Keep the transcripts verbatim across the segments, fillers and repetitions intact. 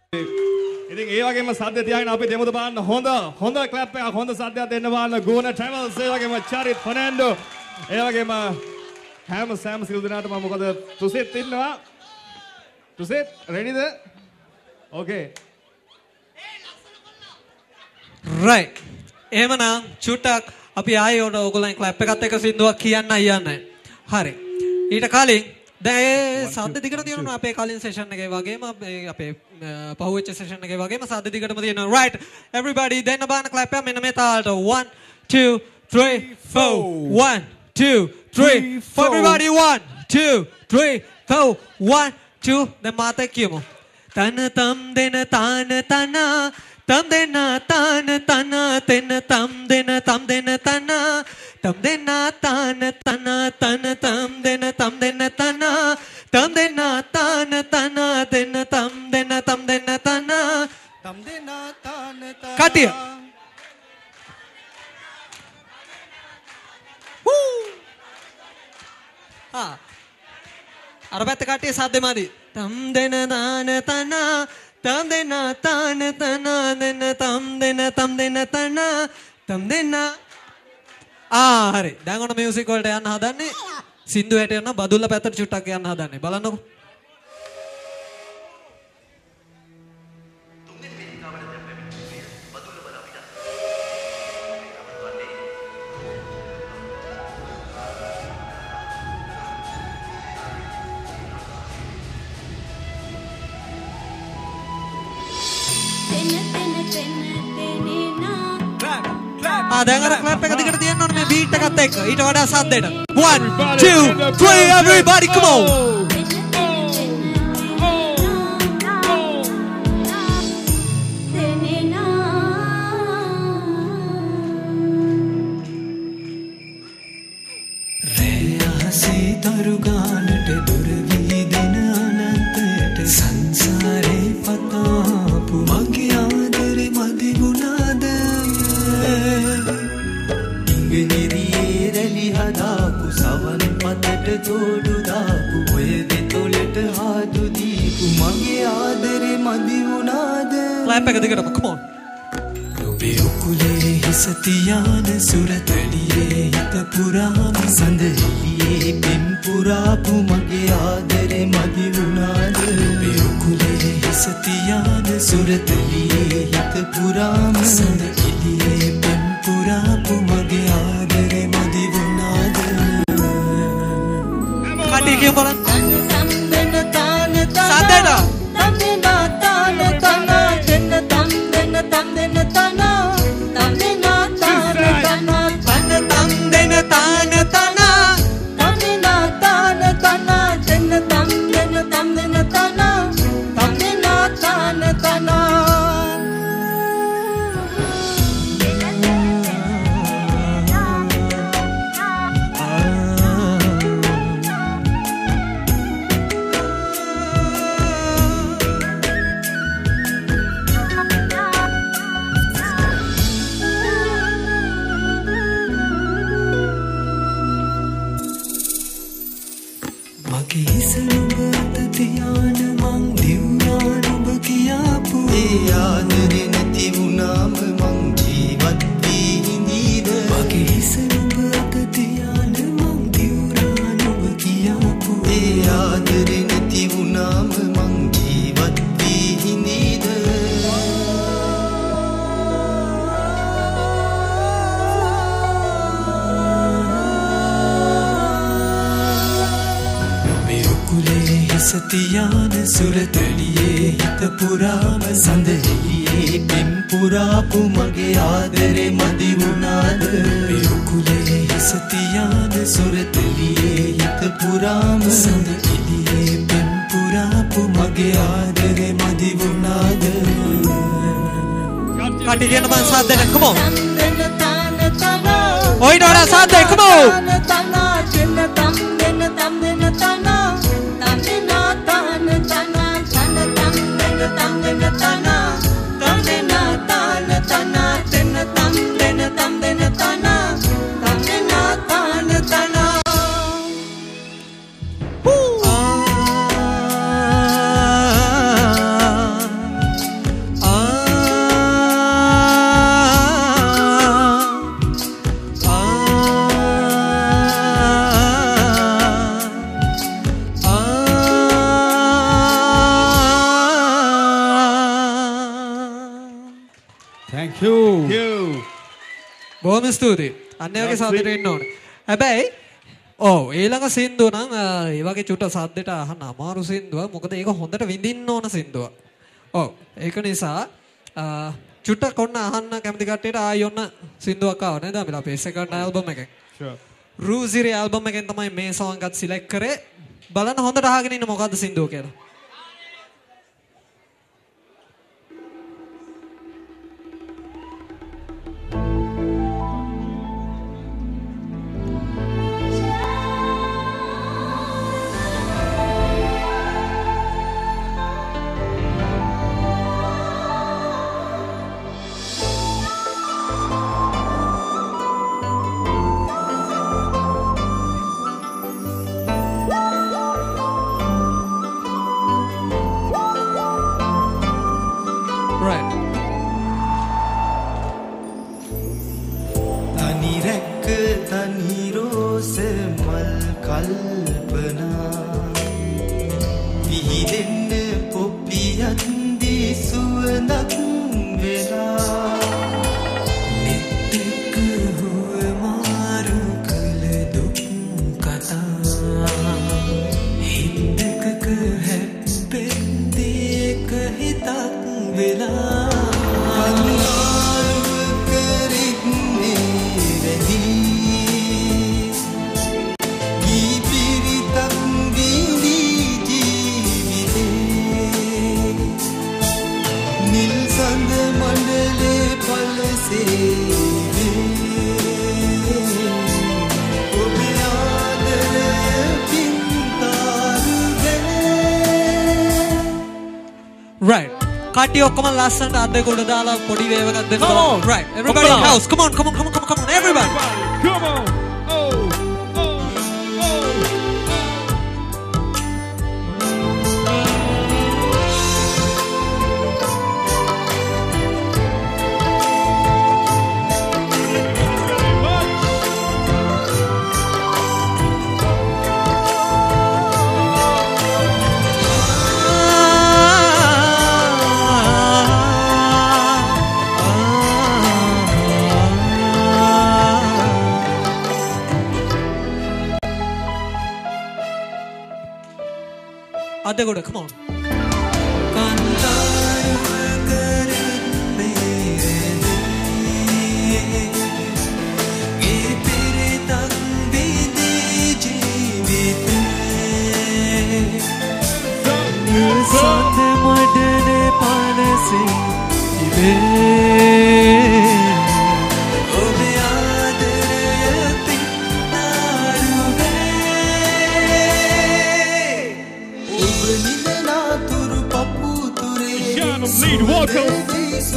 ඉතින් ඒ වගේම සද්ද තියාගෙන අපි දෙමුද බලන්න හොඳ හොඳ ක්ලැප් එකක් හොඳ සද්දයක් දෙන්න බලන්න ගෝන ට්‍රැවල්ස් ඒ වගේම චරිත් ෆර්නැන්ඩෝ ඒ වගේම හැම සෑම සිල් දිනාටම මොකද තුසෙත් ඉන්නවා තුසෙත් රෙඩිද ඕකේ රයිට් එහෙමනම් චුට්ටක් අපි ආයේ උඩ ඕගොල්ලන් ක්ලැප් එකත් එක්ක සින්දුවක් කියන්න යන්නේ හරි ඊට කලින් දැන් ඒ සද්ද දිගට තියෙනවා අපේ කලින් සෙෂන් එකේ වගේම අපේ පහුවෙච්ච සෙෂන් එකේ වගේම සද්ද දිගටම තියෙනවා right everybody දෙන්න බාන clap එක මෙන්න මේ තාලට one two three four one two three four everybody one two three four one two දැන් මාතේ කියමු තන තම් දෙන තාන තන තම් දෙන තාන තන තෙන තම් දෙන තම් දෙන තන තම් දෙන තාන තන තන තම් දෙන තම් දෙන තන තම් දෙන තාන තන දෙන තම් දෙන තම් දෙන තන තම් දෙන තාන තන කටිය ආ අර පැත්ත කටිය සද්දෙමදි තම් දෙන තාන තන තම් දෙන තාන තන දෙන තම් දෙන තම් දෙන තන තම් දෙන ආ හරි දැන් ඔන්න මියුසික් වලට යන්න හදන්නේ සින්දු හැට යන බදුල්ල පැත්තට චුට්ටක් යන්න හදන්නේ බලන්නකෝ ආ දැන් අර ක්ලැප් එක දිගට තියන්න ඕනේ මේ බීට් එකත් එක්ක ඊට වඩා සද්දෙට one two three everybody come on clap එක දිගටම come on ඔබේ උකුලේ හිස තියාන සුරතලියේ හිත පුරාම සඳ එළියේ පෙම් පුරාපු මගේ ආදරේ මදි වුණාද ඔබේ උකුලේ හිස තියාන සුරතලියේ හිත පුරාම සඳ එළියේ පෙම් පුරාපු මගේ ආදරේ මදි වුණාද කටි කියමු බලන්න සද්දේට සතියාන සුරතලියේ හිත පුරාම සඳ එළියේ පෙම් පුරාපු මගේ ආදරේ මදි වුණාද පෙරුකුලේ සතියාන සුරතලියේ හිත පුරාම සඳ එළියේ පෙම් පුරාපු මගේ ආදරේ මදි වුණාද කටි කියන බං සද්දෙට come on ඔයිට වඩා සද්දෙට come on Thank you. Thank you. බොහොම ස්තුතියි. අන්න ඒ වගේ සද්දෙට ඉන්න ඕනේ. හැබැයි ඔව් ඊළඟ සින්දුව නම් ඒ වගේ චුට්ට සද්දෙට අහන්න අමාරු සින්දුව. මොකද ඒක හොඳට විඳින්න ඕන සින්දුව. ඔව් ඒක නිසා චුට්ටක් ඔන්න අහන්න කැමති කට්ටියට ආයි ඔන්න සින්දුවක් ආව නේද අපිට අපේ සෙකන්ඩ් ඇල්බම් එකෙන්. Sure. රූසිරි ඇල්බම් එකෙන් තමයි මේ සෝං එකත් සිලෙක්ට් කරේ. බලන්න හොඳට අහගෙන ඉන්න මොකද්ද සින්දුව කියලා. Kati okkaman lassanta adde goda dala podi wave ekak denna balන්න. Right. Everybody in house. Come on, come on, come on, come on, come on. Everybody. Come on. Oh. Adde goda, come on. Lead vocals.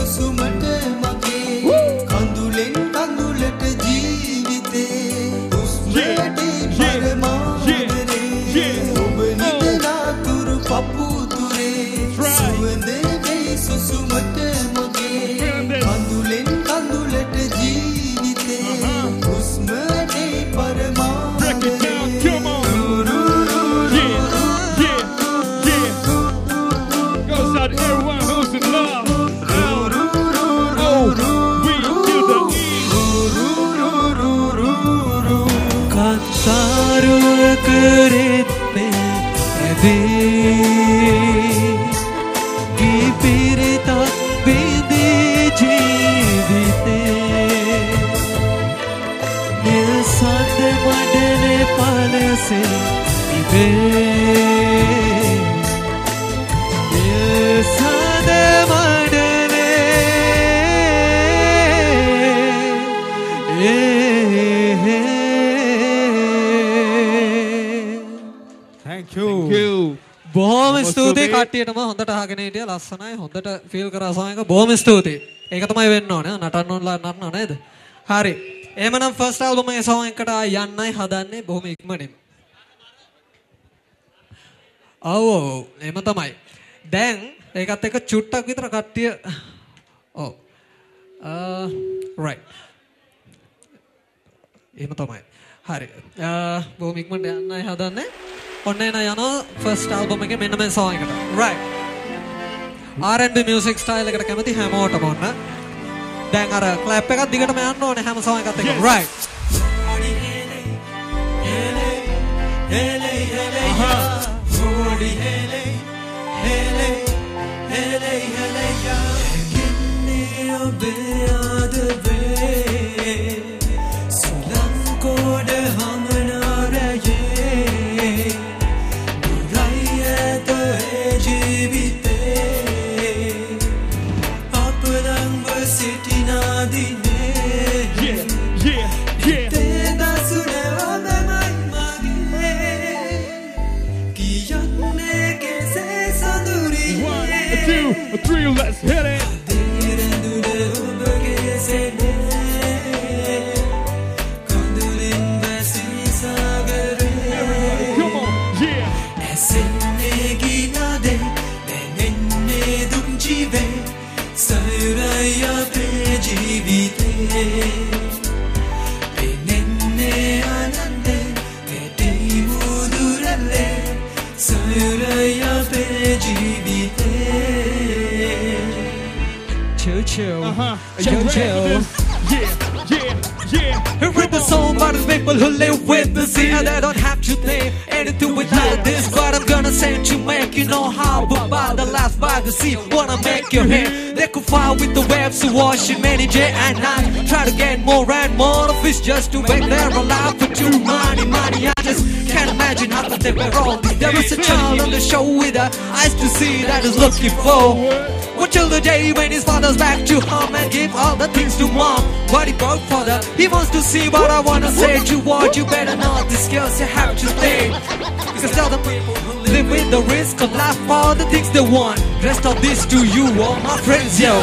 බොහොම ස්තුතියි කට්ටියටම හොඳට අහගෙන හිටියා ලස්සනයි හොඳට feel කරා සෝං එක බොහොම ස්තුතියි. ඒක තමයි වෙන්න ඕනේ නටන්න ඕනලා නටනවා නේද? හරි. එහෙමනම් ෆස්ට් ඇල්බම් එකේ සෝං එකට යන්නයි හදන්නේ බොහොම ඉක්මනින්. ඔව් ඔව් එහෙම තමයි. දැන් ඒකත් එක්ක චුට්ටක් විතර කට්ටිය ඔව්. ආ රයිට්. එහෙම තමයි. හරි. බොහොම ඉක්මනට යන්නයි හදන්නේ. ඔන්න එන යනවා ෆස්ට් ඇල්බම් එකේ මෙන්න මේ සෝං එකට. Right. R and B music style එකට කැමති හැමෝටම ඔන්න. දැන් අර ක්ලැප් එකක් දිගටම යන්න ඕනේ හැම සෝන් එකත් එක්ක. right. Three, let's hit it. Come on, yeah. Chill, chill. Uh-huh. Chill, chill. Yeah, yeah, yeah. Here with the song by the people who live with the sea, and they don't have to think anything without this. But I'm gonna say to make you know how. But by the last by the sea, wanna make your hair. They could fire with the waves to wash it many day and night. Try to get more and more of fish just to make their alive for too money, money. I just can't imagine how could they were wrong. There is a child on the show with a eyes to see that is looking for. What till the day when his father's back to home and give all the things to mom. What he brought father, he wants to see what I wanna say to what you better know the skills you have to stay. Because tell the people who live with the risk of life for the things they want. Rest of this to you, all my friends, yo.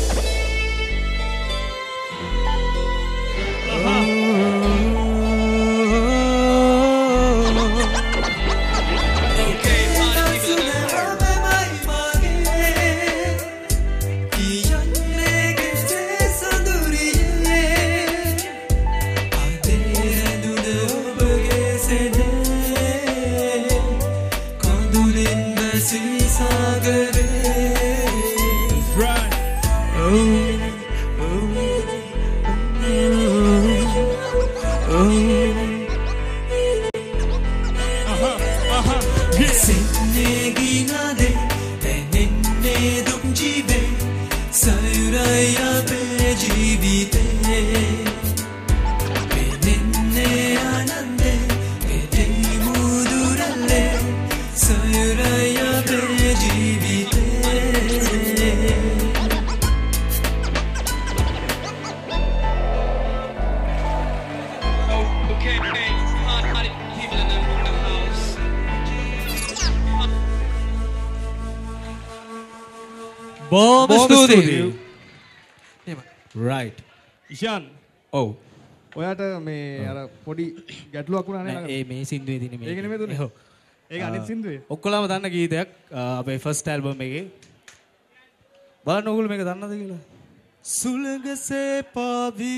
Bomb studio. Right. Ishan. ඔව්. ඔයාට මේ අර පොඩි ගැටලුවක් වුණා නේද? ඒ මේ සින්දුවේ තියෙන මේ. ඒක නෙමෙයි දුන්නේ. ඔව්. ඒක අනිත් සින්දුවේ. ඔක්කොලම දන්න ගීතයක් අපේ ෆස්ට් ඇල්බම් එකේ. බලන්න ඕගොල්ලෝ මේක දන්නවද කියලා? සුලඟසේ පාවි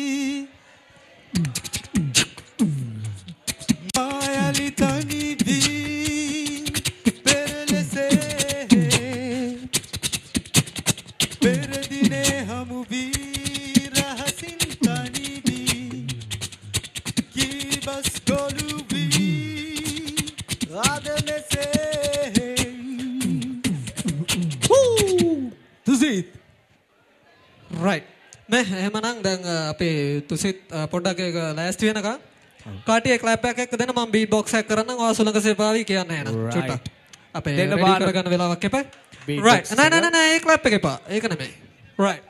මායලි තනි වී පෙරලසේ පෙරදිනේ හමු වී රහසින් තනි වී කීබස් ගොළු වී ආදමසේ තුසිත් right නේ එහෙමනම් දැන් අපේ තුසිත් පොඩ්ඩක් ඒක ලෑස්ති වෙනකන් කාටියේ ක්ලැප් එකක් එක්ක දෙන්න මම බීට් බොක්ස් එකක් කරන්නම් ඔයා සුලඟසේ පාවි කියන්නේ නේද චුට්ටක් අපේ දෙන්න රෙඩි බාර. කරගන්න වෙලාවක් එපා Beat right box නෑ එක. නෑ නෑ නෑ ඒ ක්ලැප් එක එපා ඒක නෙමෙයි right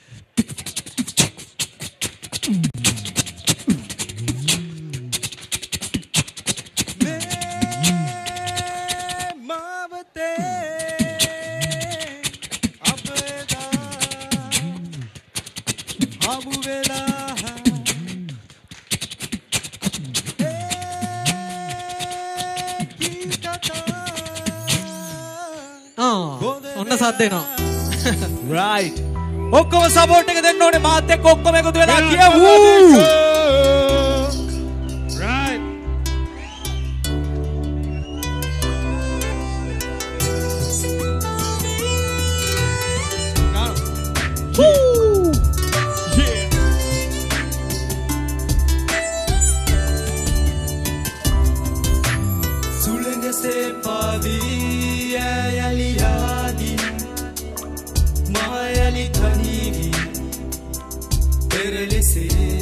ඔන්න සද්දේනවා right ඔක්කොම සපෝට් එක දෙන්න ඕනේ මාත් එක්ක ඔක්කොම එකතු වෙලා කියමු right Woo! මායලි තනිවි පෙරලෙසේ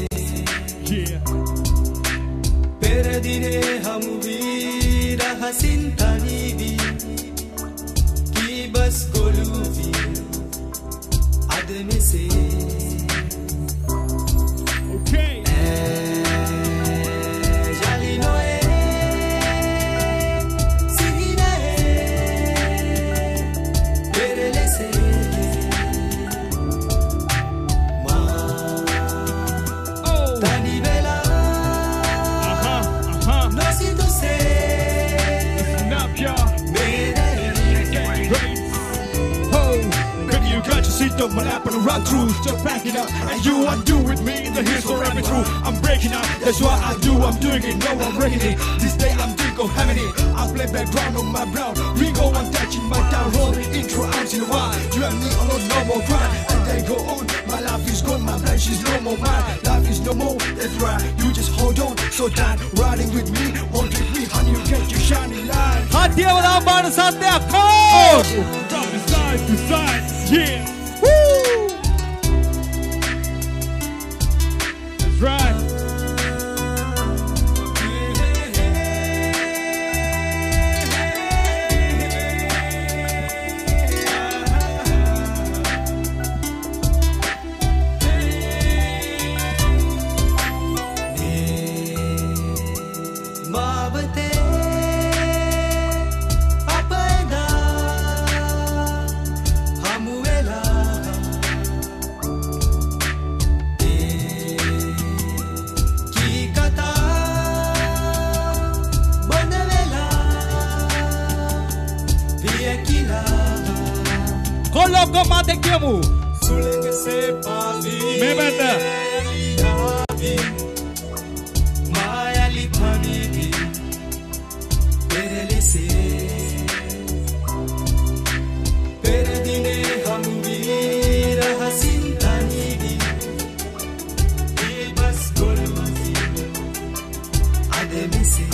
පෙරදිනේ හමුවී රහසින් තනිවි කීබස් ගොළුවි අද මෙසේ Okay. My lap and run through, just back it up. And you undo with me, the hills are every true. I'm breaking up, that's what I do, I'm doing it, no I'm breaking it. This day I'm Dingo having it. I play background on my brown. We go on touching my down road. Intro out in the wild. You and me alone, no more grind. And they go on, my life is gone, my flesh is no more mine. Life is no more, that's right. You just hold on, so down, riding with me, walk with me, honey, you get your shining light. Hot deal with our bars out there, coach! From the side to side, yeah. Woo! That's right. Coloco mate kiamu. Me beta. Mayali tanivi perelese peredine hamvi rahasin tanivi ilbas golvi ademese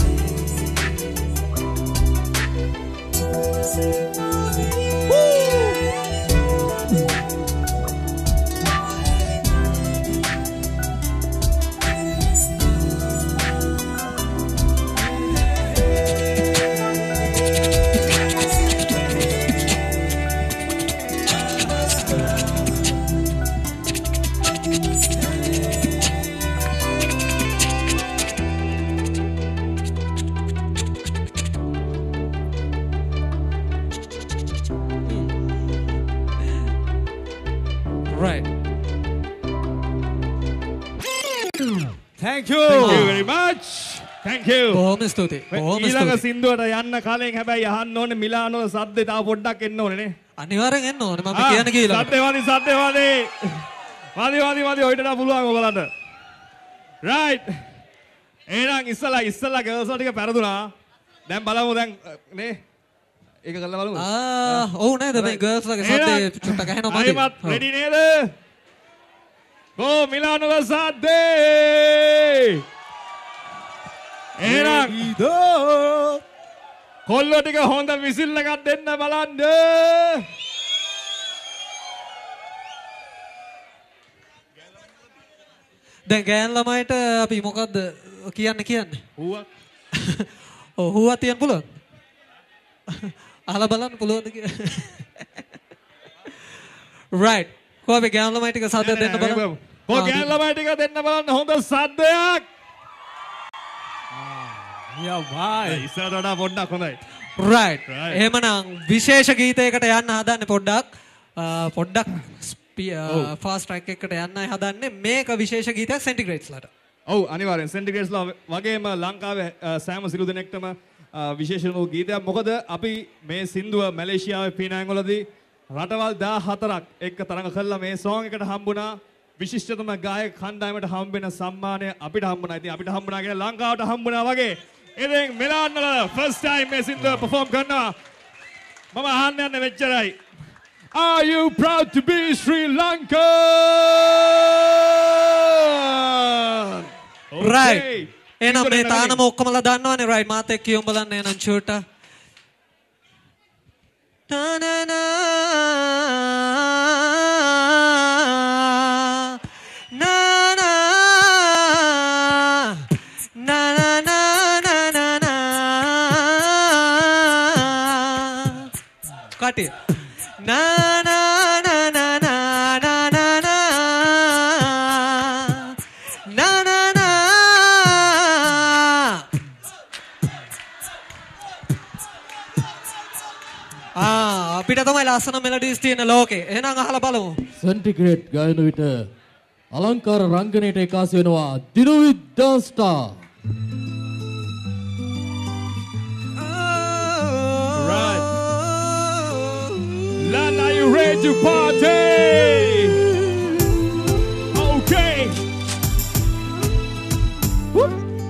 Right. Thank you. Thank you very much. Thank you. බොහොම ස්තුතියි. බොහොම ඊළඟ ස්තුතියි. සින්දුවට යන්න කලින් හැබැයි අහන්න ඕනේ මිලානෝ සද්දේ තාම පොඩ්ඩක් එන්න ඕනේ නේ. අනිවාර්යෙන් එන්න ඕනේ මම කියන කියලා. සද්දේ වාදි සද්දේ වාදි. වාදි වාදි වාදි ඔයිටට පුළුවන් ඔයගලන්ට. right. එහෙනම් ඉස්සලා ඉස්සලා ගර්ල්ස් ටික පෙරදුනා. දැන් බලමු දැන් නේ. ඒක කරලා බලමු. ආ ඔව් නේද මේ ගර්ල්ස් ලගේ සද්දේ චුට්ටක් ඇහෙනවා මදි. අයිමත් රෙඩි නේද? ගෝ මිලානෝ සද්දේ. එහෙනම් කොල්ලෝ ටික හොඳ විසිල් එකක් දෙන්න බලන්න. දැන් ගෑන් ළමයිට අපි මොකද්ද කියන්න කියන්නේ? හුවක්. ඔව් හුවක් තියන්න පුළුවන්. අහලා බලන්න පුළුවන්ද කියලා. right. කොහොම අපි ගෑන් ළමයි ටික සද්ද දෙන්න බලන්න. කොහොම ගෑන් ළමයි ටික දෙන්න බලන්න හොඳ සද්දයක්. Yeah, bye. ඉස්සරහට වඩා පොඩ්ඩක් හොඳයි. right. Right. එහෙමනම් විශේෂ ගීතයකට යන්න හදන්නේ පොඩ්ඩක් පොඩ්ඩක් ෆාස්ට් ට්‍රැක් එකකට යන්නයි හදන්නේ. මේක විශේෂ ගීතයක් සෙන්ටිග්‍රේඩ්ස්ලාට. ඔව් අනිවාර්යෙන් සෙන්ටිග්‍රේඩ්ස්ලා වගේම ලංකාවේ සෑම සිළු දෙනෙක්ටම විශේෂ වූ ගීතයක්. මොකද අපි මේ සින්දුව මැලේසියාවේ පීනාංග වලදී රටවල් දාහතරක් එක්ක තරඟ කළා. මේ සෝං එකට හම්බුණා විශිෂ්ටතම ගායක කණ්ඩායමට හම්බෙන සම්මානය අපිට හම්බුණා. ඉතින් අපිට හම්බුණා කියන ලංකාවට හම්බුණා වගේ. ඉතින් මෙලාන් වල ෆස්ට් ටයිම් මේ සින්දුව perform කරනවා. මම අහන්න යන්නේ මෙච්චරයි. Are you proud to be Sri Lankan? right. එහෙනම් මේ තානම ඔක්කොමලා දන්නවනේ right මාත් එක්ක කියමු බලන්න එහෙනම් චූටා. na na na කට්ටිය. නා නා නා නා නා නා නා නා නා නා ආ අපිට තමයි ලස්සන මෙලඩිස් තියෙන ලෝකේ. එහෙනම් අහලා බලමු. සෙන්ටිග්‍රේඩ් ගායන විට අලංකාර රංගනයට එකාසි වෙනවා Dinuvith dance star. Right. Lana, you ready to party? Okay. Woo.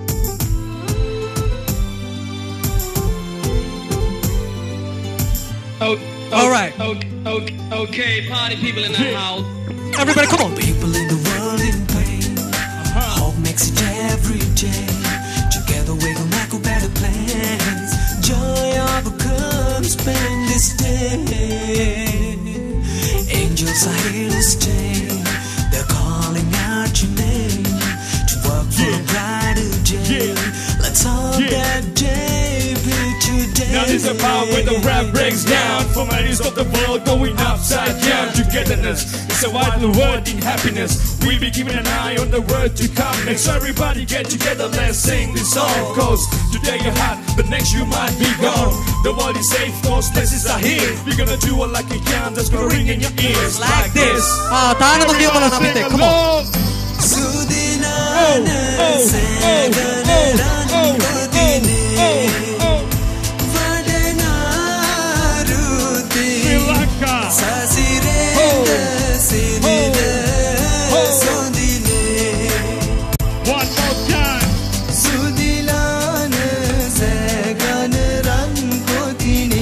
Oh, All right. Okay, okay, okay, party people in the house. Everybody, come on. People in the world in pain. Hope makes it every day. Together we gon' make a better plans. Joy overcomes pain this day. Angels are here to stay. They're calling out your name to work for a brighter day. Let's hope that day be today. Now this is about when the rap breaks down. Formalities of the world going upside down. Togetherness is a vital word in happiness. We be keeping an eye on the word to come. Next everybody get together, let's sing this song. Cause today you're hot, the next you might be gone. The world is safe, those places are here. We're gonna do it like a can that's gonna ring in your ears. Like this. ආ තානම කියවලා අපිට. Come on. සුදිනාන සේගනරන් කොදිනේ වඩනාරුති සසිරේද සිරිද සොඳිනේ. One more time. සුදිලාන සේගනරන් කොදිනේ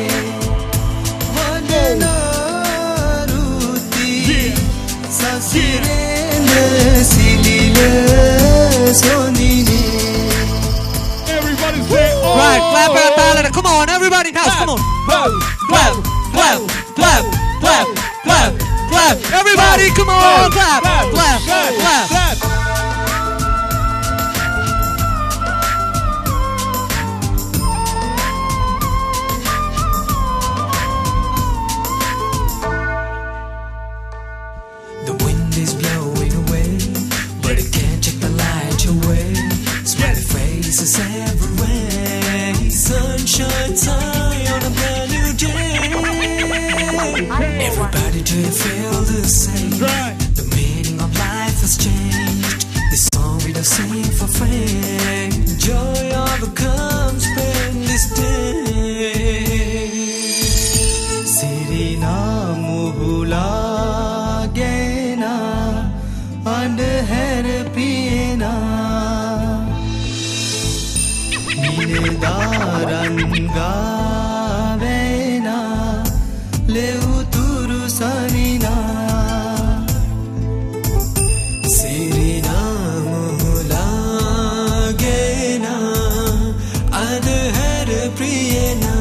වඩනාරුති සසිරේද සිරිද සොඳිනේ. Everybody say oh. Right, clap at Tyler. Come on, everybody, house, come on. Clap, clap, clap, clap, clap, clap, clap. Everybody, come on, clap, clap, clap. The wind is blowing away, but it can't take the light away. Smiley faces everywhere. Sunshine high on a brand new day. Everybody do you feel the same? The meaning of life has changed. This song we don't sing for fame. Joy overcomes pain this day. Sirina muhula gena andher piyena nidaran gavena leuturu sarina. Sirina muhula gena andher piyena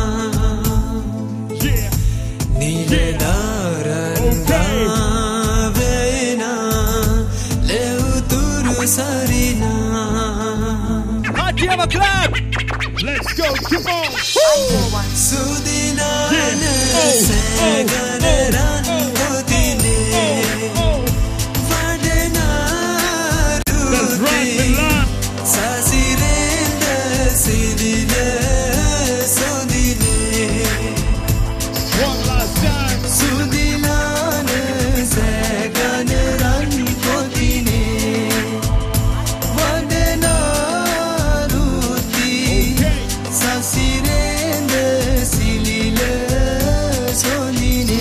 nidaran gavena leuturu sarina. Hot, you have a clap. Let's go, come on. Sudinana seganaran kodine vadanaruti sasirenda sidile sodine. One last time. Sudinana seganaran kodine vadanaruti sasirenda silile sodine.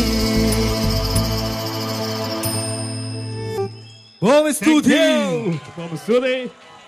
බොහොම ස්තුතියි. බොහොම ස්තුතියි.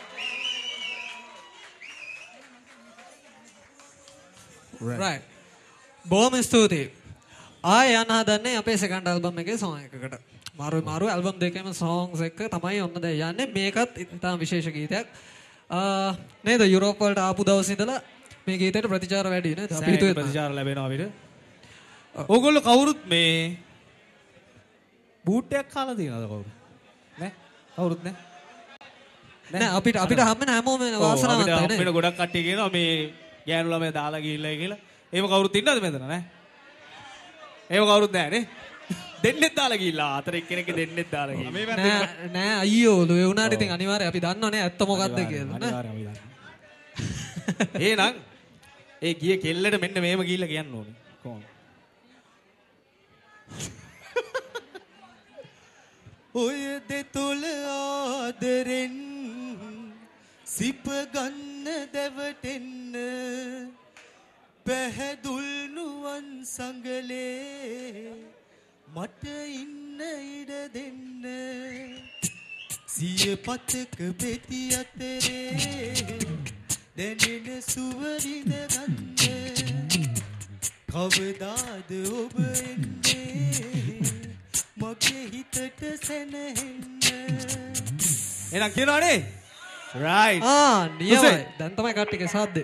Right. බොහොම ස්තුතියි. ආයෙ යන්න හදන්නේ අපේ second album එකේ song එකකට. මාරු මාරු album දෙකේම songs එක තමයි ඔන්න දැන් යන්නේ. මේකත් ඉතාම විශේෂ ගීතයක්. ආ නේද යුරෝප් වලට ආපු දවස් ඉඳලා මේ ගීතයට ප්‍රතිචාර වැඩි නේද? අපි හිතුවේ ප්‍රතිචාර ලැබෙනවා අපිට. ඕගොල්ලෝ කවුරුත් මේ බූට් එකක් කාලා තියෙනවද කවුරු? නෑ. කවුරුත් නෑ. නෑ අපිට අපිට හම්බෙන හැමෝම වාසනාවන්තයි නේ. අපිට ගොඩක් කට්ටිය කියනවා මේ ගෑනු ළමයා දාලා ගිහිල්ලා කියලා. එහෙම කවුරුත් ඉන්නවද මෙතන නෑ? ඒව කවුරුත් නැහැ නේ. දෙන්නෙත් දාලා ගිහිල්ලා අතර එක්කෙනෙක් දෙන්නෙත් දාලා ගිහිල්ලා. නෑ නෑ අයියෝ ඒ වුණාට ඉතින් අනිවාර්යයෙන් අපි දන්නවනේ ඇත්ත මොකද්ද කියලා නේ. අනිවාර්යයෙන් අපි දන්නවා. එහෙනම් ඒ ගිය කෙල්ලට මෙන්න මේව ගිහිල්ලා කියන්න ඕනේ. කොහොමද? ඔය දෙතොල ආදරෙන් සිප ගන්න දැවටෙන්න පැහැදුල් නුවන් සංගලේ මට ඉන්න ඉඩ දෙන්න සිය පතක පෙති අතරේ දැනෙන සුවරිද ගන්න කවදාද ඔබ එන්නේ මගේ හිතට සැනහෙන්න එහෙනම් කියනවනේ right ආ නියමයි දැන් තමයි කට්ටියගේ සාද්දේ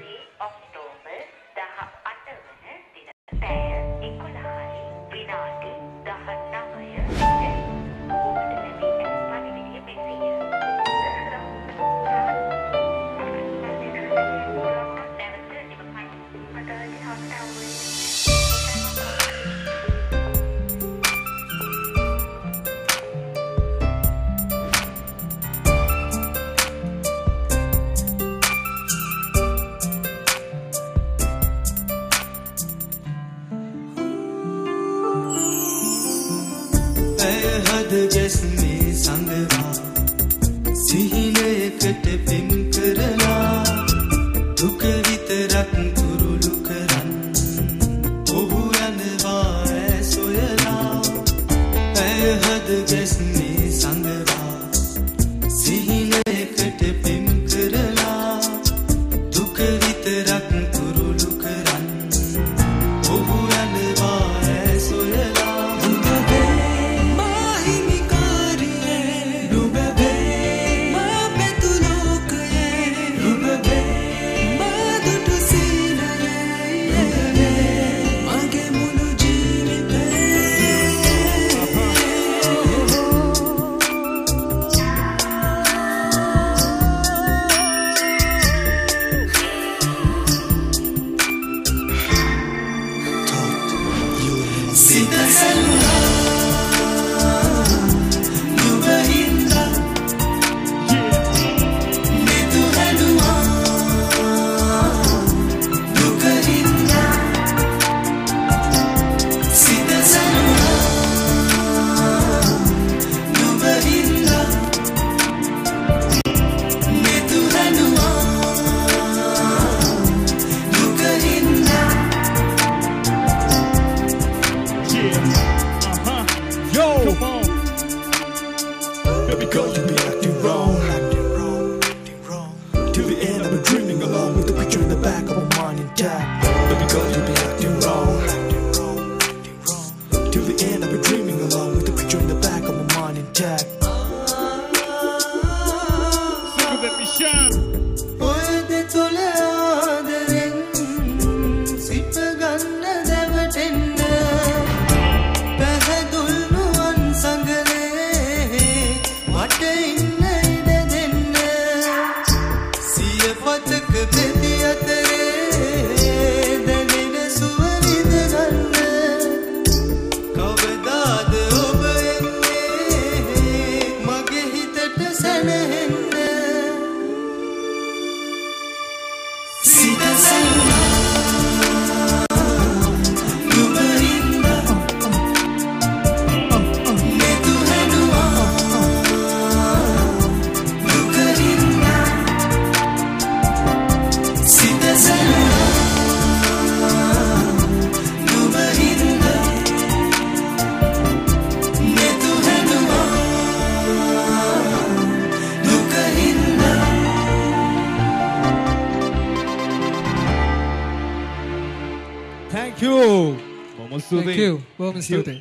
Thank you. Bom ස්තුතියි.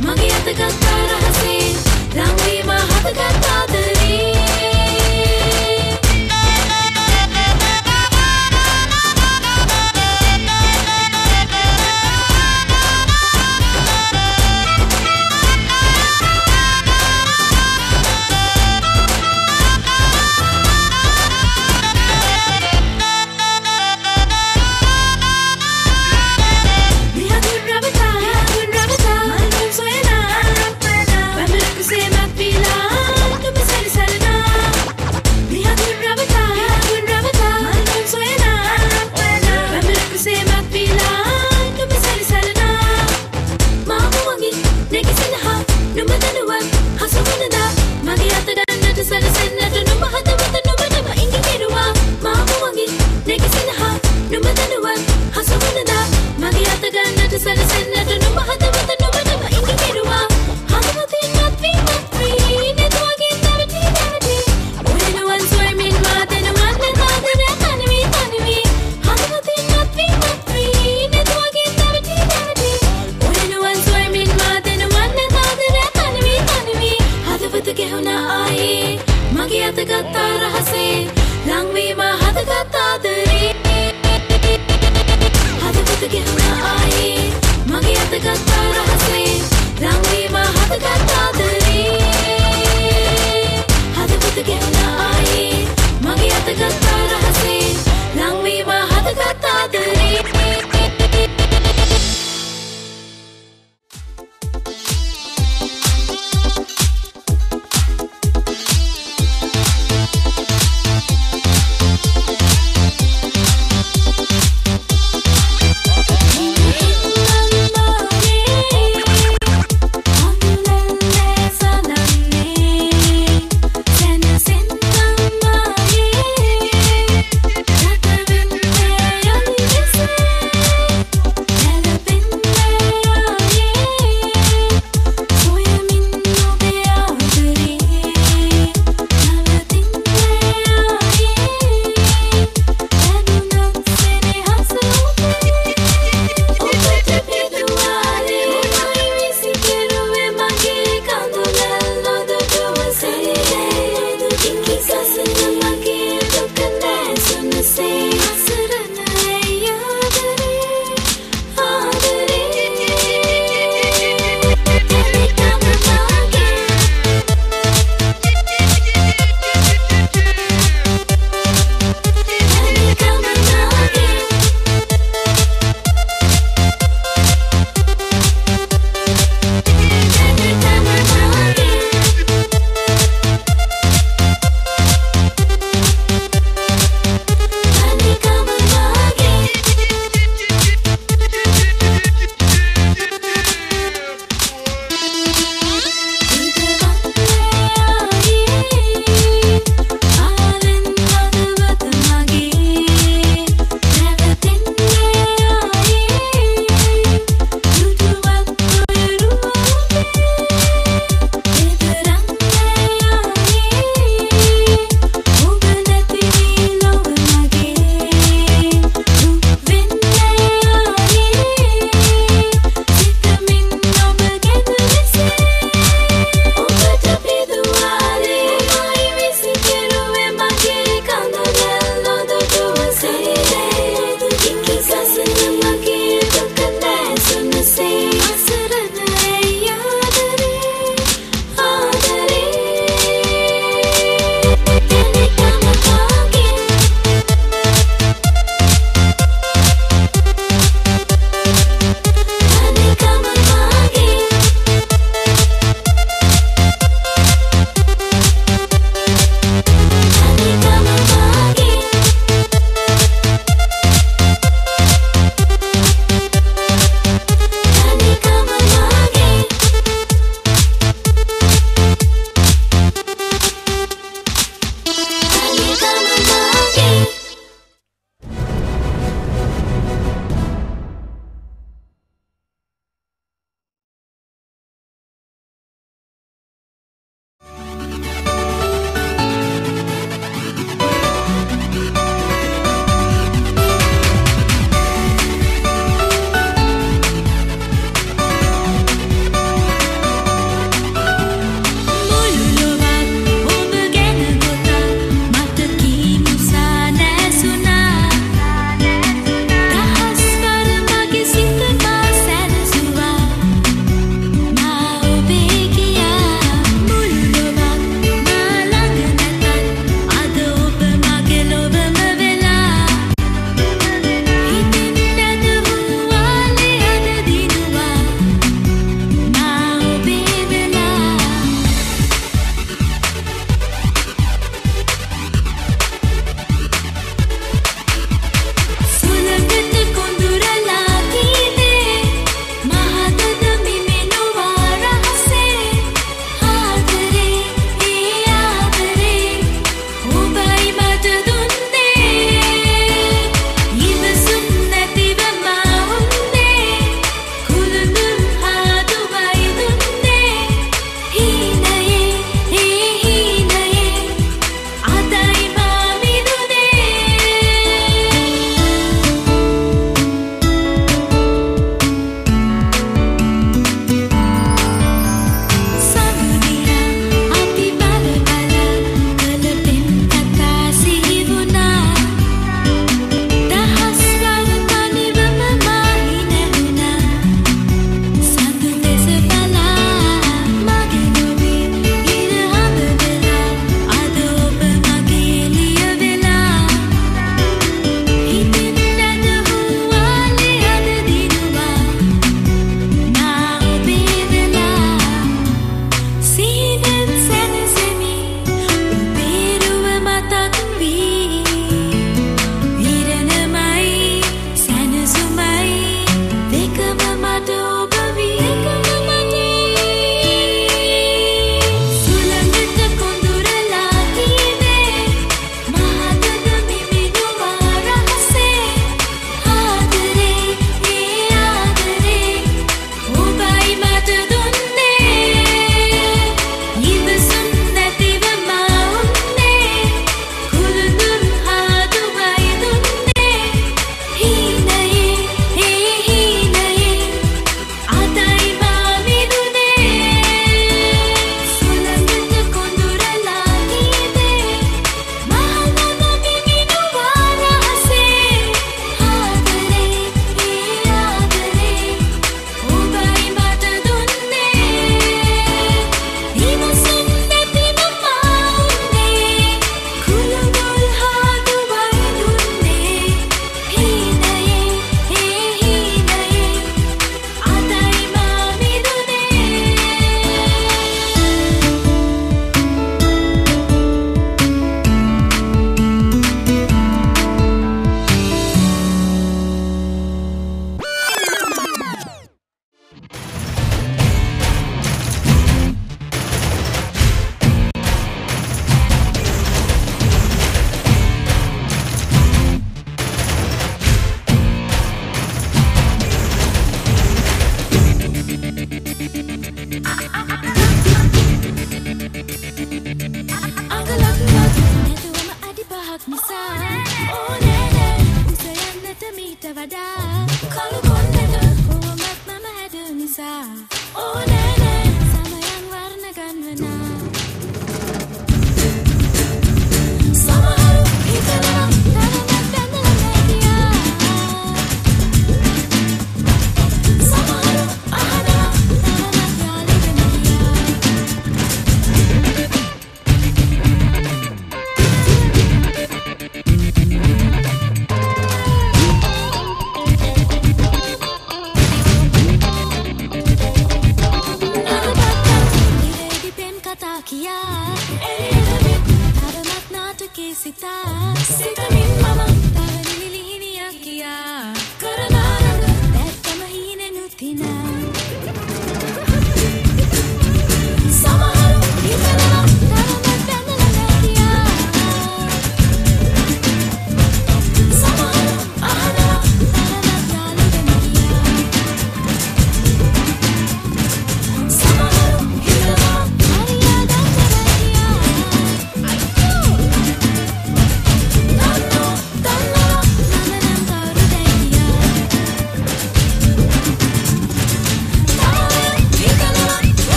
මගේ අත ගත්තා රහසේ ලං වීම හදගත් ආදරේ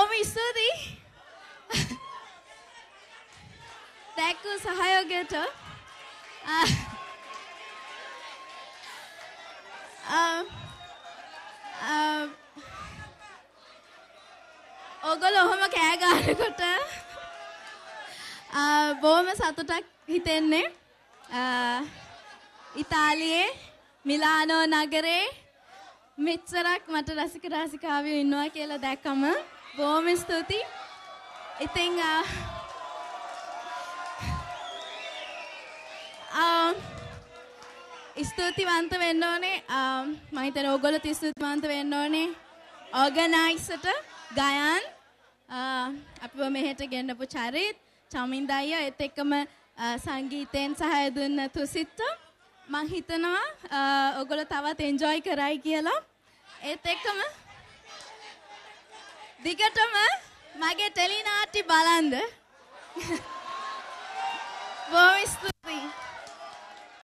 බොහොම ස්තුතියි. දැක්කු සහයෝගයට. ඔගොල්ලෝ ඔහොම කෑ ගන්නකොට බොහොම සතුටක් හිතෙන්නේ. ඉතාලියේ මිලානෝ නගරේ මෙච්චරක් මට රසික රසිකාවියෝ ඉන්නවා කියලා දැක්කම බොහොම ස්තුතියි. ඉතින් ස්තුතිවන්ත වෙන්න ඕනේ. මම හිතන්නේ ඕගොල්ලෝ ස්තුතිවන්ත වෙන්න ඕනේ. ඕගනයිසර්ට ගයන් අපිව මෙහෙට ගෙන්නපු චරිත් චමින්ද අයියා ඒත් එක්කම සංගීතයෙන් සහාය දුන්න තුසිට මම හිතනවා ඔයගොල්ලෝ තවත් එන්ජොයි කරයි කියලා. ඒත් එක්කම දිගටම මගේ ටෙලි නාට්‍ය බලන්න. බොහොම